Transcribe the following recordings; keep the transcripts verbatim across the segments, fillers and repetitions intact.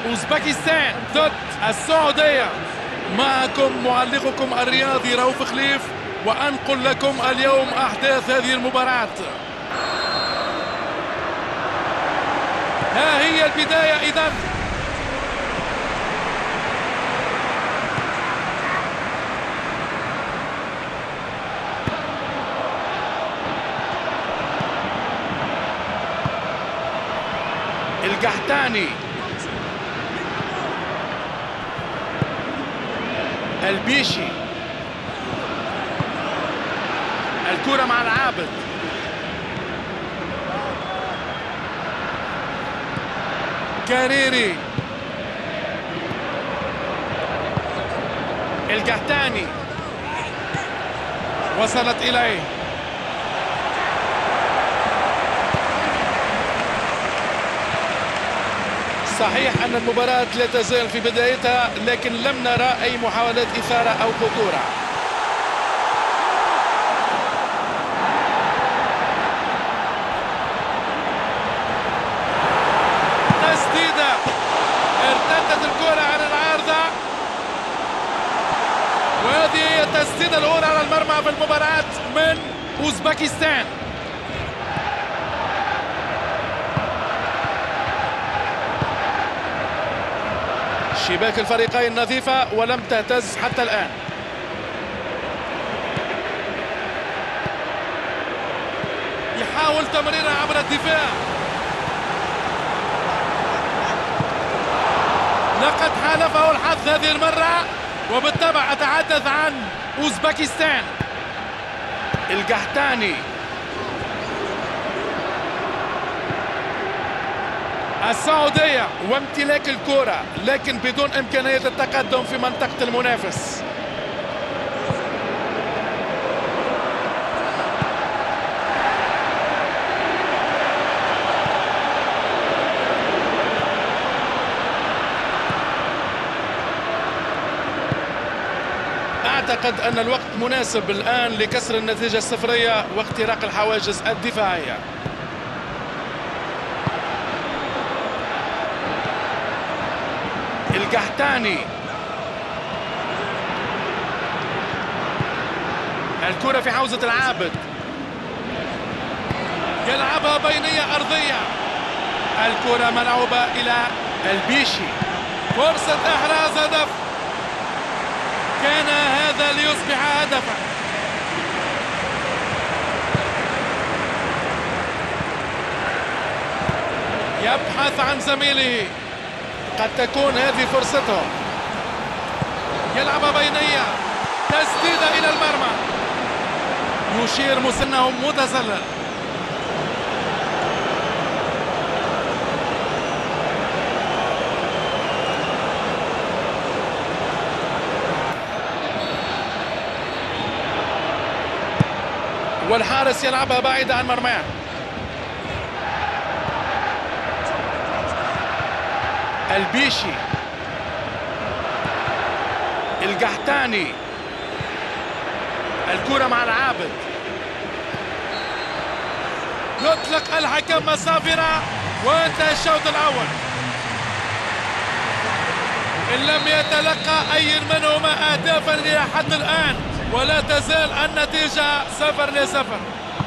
أوزبكستان ضد السعودية. معكم معلقكم الرياضي رؤوف خليف، وأنقل لكم اليوم أحداث هذه المباراة. ها هي البداية إذن. القحتاني، البيشي، الكرة مع العابد، كاريري، القحتاني وصلت إليه. صحيح أن المباراة لا تزال في بدايتها، لكن لم نرى أي محاولات إثارة أو خطورة. تسديدة، ارتدت الكرة على العارضة، وهذه هي التسديدة الأولى على المرمى في المباراة من أوزبكستان. شباك الفريقين نظيفة ولم تهتز حتى الآن. يحاول تمريرها عبر الدفاع، لقد حالفه الحظ هذه المرة، وبالطبع أتحدث عن أوزبكستان. القحتاني، السعودية وامتلاك الكرة لكن بدون إمكانية التقدم في منطقة المنافس. أعتقد أن الوقت مناسب الآن لكسر النتيجة الصفرية واختراق الحواجز الدفاعية. القحتاني، الكرة في حوزة العابد، يلعبها بينية أرضية، الكرة ملعوبة إلى البيشي، فرصة إحراز هدف، كان هذا ليصبح هدفا. يبحث عن زميله، قد تكون هذه فرصته، يلعب بينية، تسديدة إلى المرمى، يشير مسنه متسلل. والحارس يلعبها بعيدة عن مرماه. البيشي، القحتاني، الكرة مع العابد، يطلق الحكم مسافرة، وانتهى الشوط الأول. إن لم يتلقى أي منهما أهدافا إلى حد الآن، ولا تزال النتيجة صفر لصفر.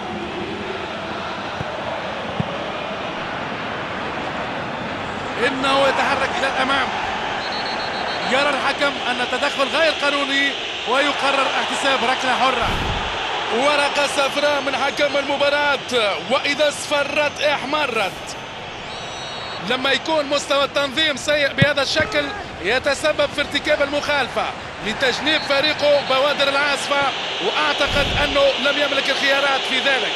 إنه يتحرك إلى الأمام، يرى الحكم أن التدخل غير قانوني ويقرر احتساب ركلة حرة. ورقة صفراء من حكم المباراة، وإذا اصفرت احمرت. لما يكون مستوى التنظيم سيء بهذا الشكل يتسبب في ارتكاب المخالفة لتجنيب فريقه بوادر العاصفة، وأعتقد أنه لم يملك الخيارات في ذلك.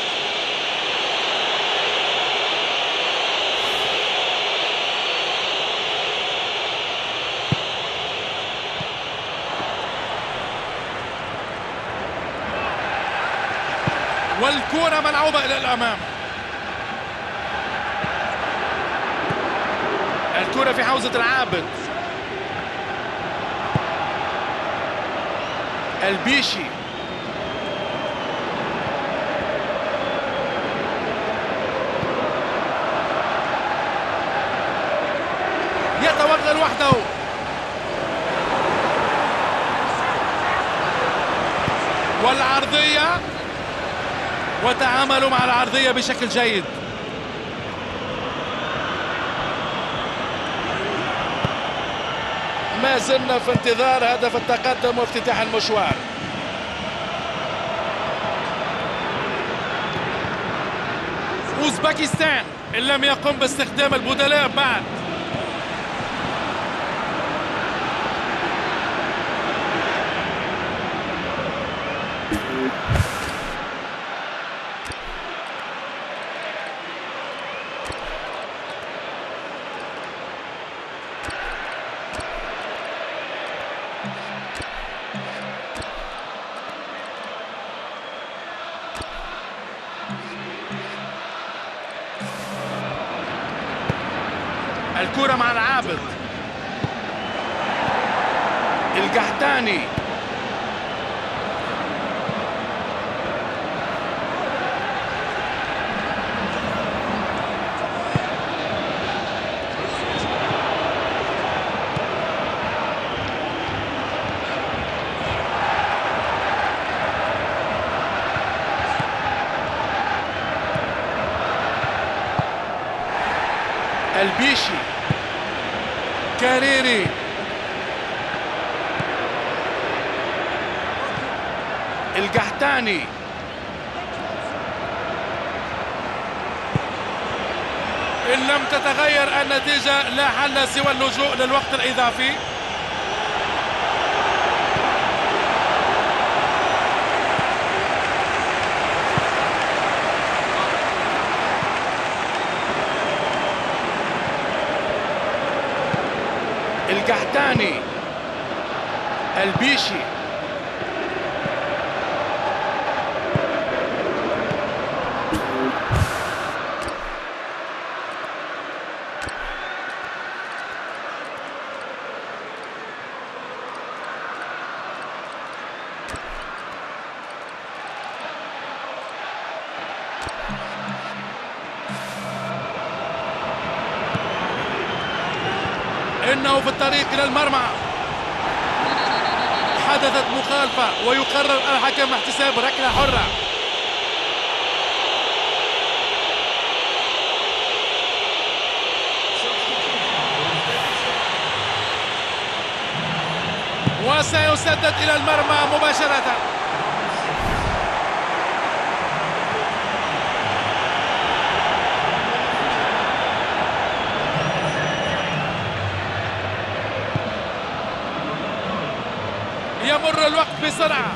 والكرة ملعوبة إلى الأمام، الكرة في حوزة العابد، البيشي، يتوغل وحده. والعرضية، وتعاملوا مع العرضية بشكل جيد. ما زلنا في انتظار هدف التقدم وافتتاح المشوار. أوزبكستان إن لم يقم باستخدام البدلاء بعد. الكرة مع العابد. القحتاني. البيشي. كاريري. القحتاني. إن لم تتغير النتيجة لا حل سوى اللجوء للوقت الإضافي. القحتاني. البيشي. إنه في الطريق إلى المرمى. حدثت مخالفة ويقرر الحكم احتساب ركلة حرة. وسيسدد إلى المرمى مباشرة. يمر الوقت بسرعة.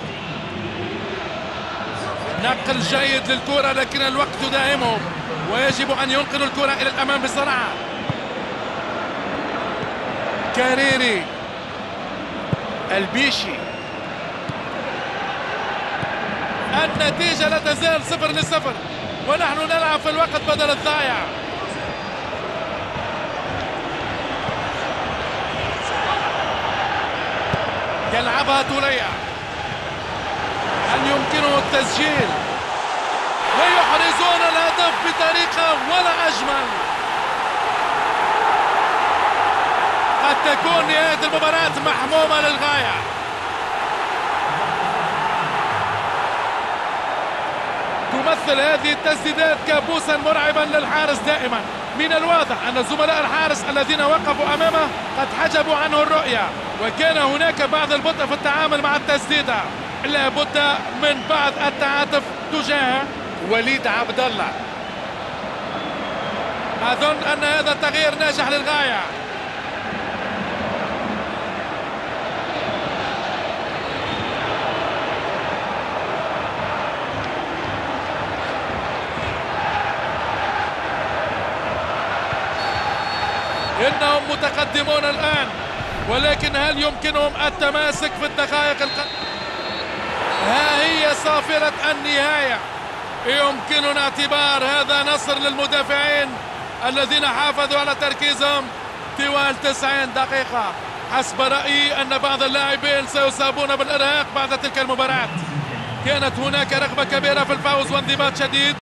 نقل جيد للكرة لكن الوقت يداهمهم ويجب أن ينقلوا الكرة إلى الأمام بسرعة. كاريري. البيشي. النتيجة لا تزال صفر لصفر ونحن نلعب في الوقت بدل الضايع. يلعبها توريا. هل يمكنه التسجيل؟ ويحرزون الهدف بطريقة ولا أجمل. قد تكون نهاية المباراة محمومة للغاية. تمثل هذه التسديدات كابوسا مرعبا للحارس دائما. من الواضح أن زملاء الحارس الذين وقفوا أمامه قد حجبوا عنه الرؤية وكان هناك بعض البطء في التعامل مع التسديدة. لا بد من بعض التعاطف تجاه وليد عبد الله. أظن أن هذا التغيير ناجح للغاية. إنهم متقدمون الآن ولكن هل يمكنهم التماسك في الدقائق الق... ها هي صافرة النهاية. يمكننا اعتبار هذا نصر للمدافعين الذين حافظوا على تركيزهم طوال تسعين دقيقة. حسب رأيي أن بعض اللاعبين سيصابون بالإرهاق بعد تلك المباراة. كانت هناك رغبة كبيرة في الفوز وانضباط شديد.